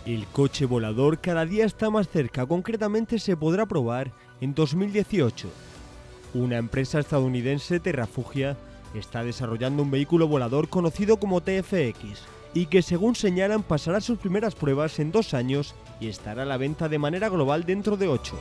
El coche volador cada día está más cerca, concretamente se podrá probar en 2018. Una empresa estadounidense, Terrafugia, está desarrollando un vehículo volador conocido como TFX y que, según señalan, pasará sus primeras pruebas en 2 años y estará a la venta de manera global dentro de 8.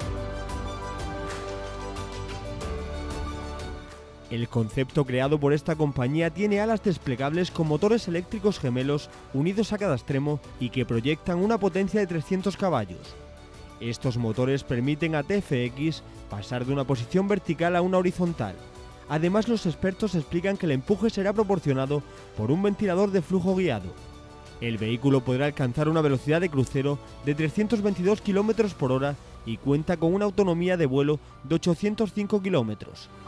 El concepto creado por esta compañía tiene alas desplegables con motores eléctricos gemelos unidos a cada extremo y que proyectan una potencia de 300 caballos. Estos motores permiten a TFX pasar de una posición vertical a una horizontal. Además, los expertos explican que el empuje será proporcionado por un ventilador de flujo guiado. El vehículo podrá alcanzar una velocidad de crucero de 322 km por hora y cuenta con una autonomía de vuelo de 805 km.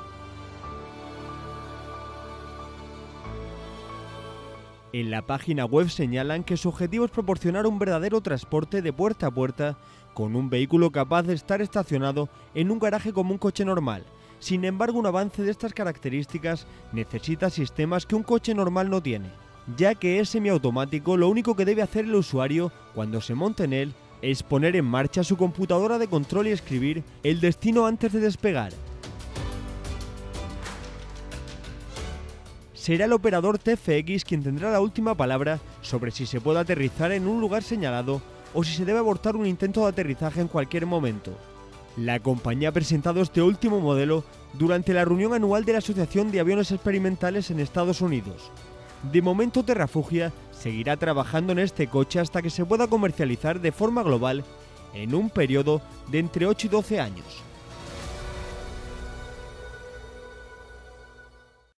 En la página web señalan que su objetivo es proporcionar un verdadero transporte de puerta a puerta con un vehículo capaz de estar estacionado en un garaje como un coche normal. Sin embargo, un avance de estas características necesita sistemas que un coche normal no tiene, ya que es semiautomático. Lo único que debe hacer el usuario cuando se monte en él es poner en marcha su computadora de control y escribir el destino antes de despegar. Será el operador TFX quien tendrá la última palabra sobre si se puede aterrizar en un lugar señalado o si se debe abortar un intento de aterrizaje en cualquier momento. La compañía ha presentado este último modelo durante la reunión anual de la Asociación de Aviones Experimentales en Estados Unidos. De momento, Terrafugia seguirá trabajando en este coche hasta que se pueda comercializar de forma global en un periodo de entre 8 y 12 años.